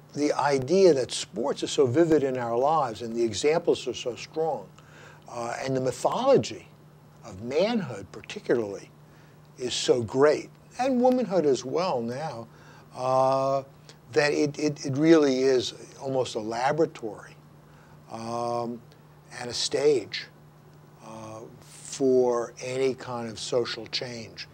the idea that sports are so vivid in our lives and the examples are so strong, and the mythology of manhood particularly is so great, and womanhood as well now, that it really is almost a laboratory and a stage for any kind of social change.